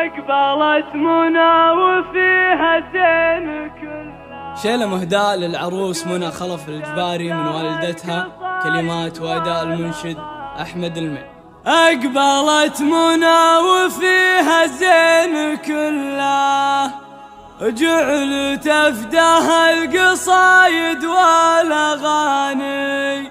أقبلت منى وفيها زين كلها. شيلة مهداة للعروس منى خلف الجباري من والدتها، كلمات وأداء المنشد أحمد المي. أقبلت منى وفيها زين كله، جعل تفداها القصايد والأغاني.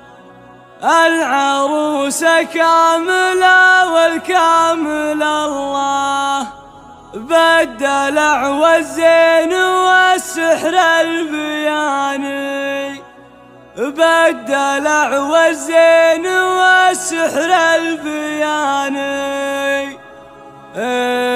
العروسة كاملة والكامل الله، بالدلع والزين والسحر البياني. بالدلع والزين والسحر البياني.